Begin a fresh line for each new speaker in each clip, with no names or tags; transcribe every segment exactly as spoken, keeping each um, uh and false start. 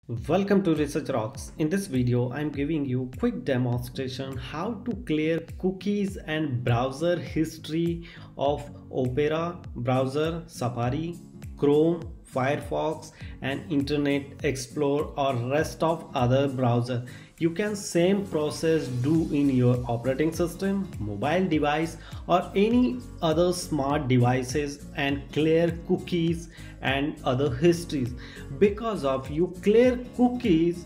Welcome to Research Rocks. In this video, I'm giving you quick demonstration how to clear cookies and browser history of Opera browser, Safari, Chrome, Firefox and Internet Explorer or rest of other browser. You can same process do in your operating system, mobile device or any other smart devices and clear cookies and other histories. Because of you clear cookies,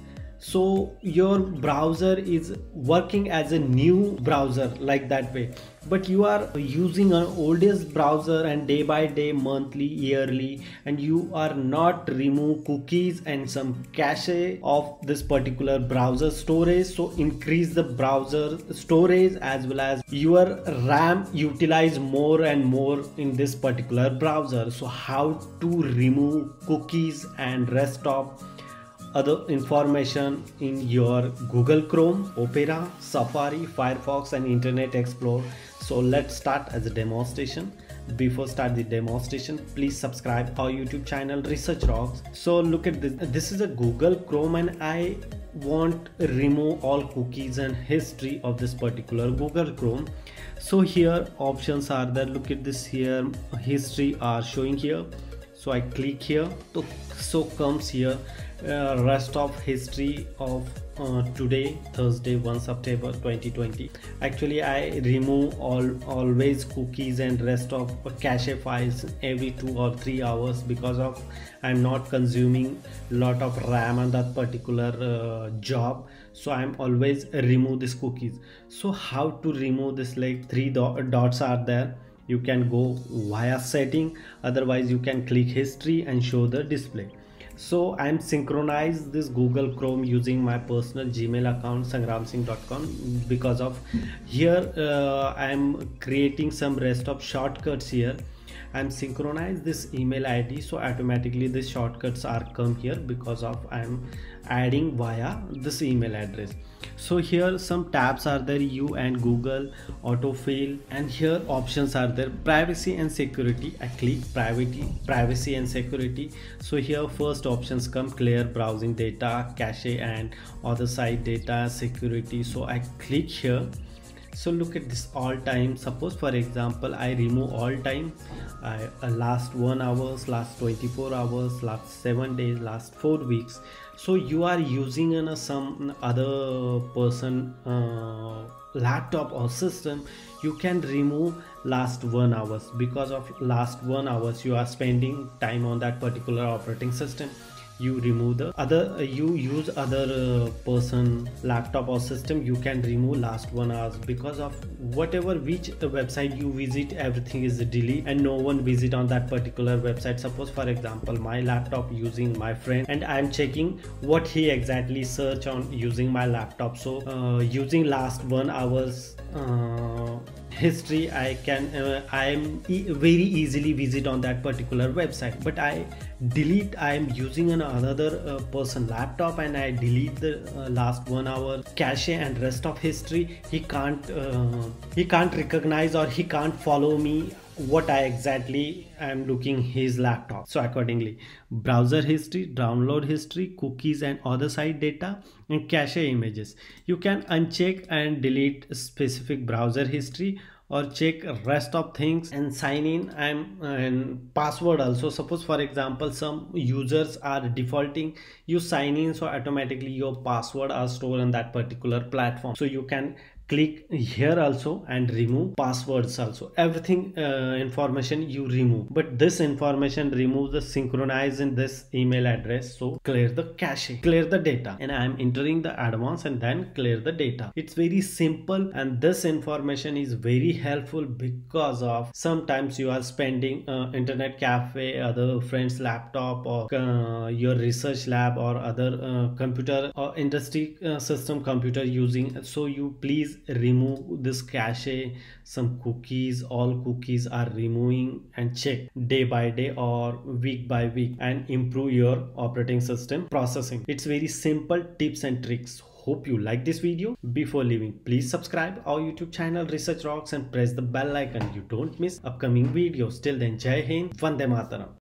so your browser is working as a new browser like that way, but you are using an oldest browser and day by day, monthly, yearly, and you are not remove cookies and some cache of this particular browser storage. So increase the browser storage as well as your RAM utilize more and more in this particular browser. So how to remove cookies and rest of other information in your Google Chrome, Opera, Safari, Firefox and Internet Explorer. So let's start as a demonstration. Before start the demonstration, please subscribe our YouTube channel Research Rocks. So look at this. This is a Google Chrome and I want remove all cookies and history of this particular Google Chrome. So here options are there. Look at this here, history are showing here. So I click here, so, so comes here uh, rest of history of uh, today, Thursday, first September twenty twenty. Actually I remove all always cookies and rest of cache files every two or three hours because of I'm not consuming lot of RAM on that particular uh, job. So I'm always remove these cookies. So how to remove this? Like three dot, dots are there. You can go via setting, otherwise you can click history and show the display. So I'm synchronize this Google Chrome using my personal Gmail account sangram singh dot com. Because of here uh, I'm creating some rest of shortcuts here. I'm synchronize this email I D, so automatically the shortcuts are come here because of I'm adding via this email address. So here some tabs are there, you and Google, autofill, and here options are there, privacy and security. I click privacy privacy and security. So here first options come, clear browsing data, cache and other site data, security. So I click here. So look at this all time. Suppose for example I remove all time, I uh, last one hours, last twenty-four hours, last seven days, last four weeks. So you are using in a, some other person uh, laptop or system, you can remove last one hours. Because of last one hours you are spending time on that particular operating system, you remove the other uh, you use other uh, person laptop or system, you can remove last one hours. Because of whatever which uh, website you visit, everything is delete and no one visit on that particular website. Suppose for example my laptop using my friend and I'm checking what he exactly search on using my laptop. So uh, using last one hours uh, history, I can uh, I am e very easily visit on that particular website. But I delete, I am using an another uh, person laptop and I delete the uh, last one hour cache and rest of history. He can't uh, he can't recognize or he can't follow me what I exactly am looking his laptop. So accordingly, browser history, download history, cookies and other site data and cache images. You can uncheck and delete specific browser history or check rest of things and sign in and, and password also. Suppose for example some users are defaulting, you sign in, so automatically your password are stored on that particular platform. So you can click here also and remove passwords also. Everything uh, information you remove, but this information remove the synchronize in this email address. So clear the cache, clear the data, and I am entering the advanced and then clear the data. It's very simple and this information is very helpful because of sometimes you are spending uh, internet cafe, other friends laptop or uh, your research lab or other uh, computer or industry uh, system computer using. So you please remove this cache, some cookies, all cookies are removing and check day by day or week by week and improve your operating system processing. It's very simple tips and tricks. Hope you like this video. Before leaving, please subscribe our YouTube channel Research Rocks and press the bell icon. You don't miss upcoming videos. Till then, Jai Hind, Vande Mataram.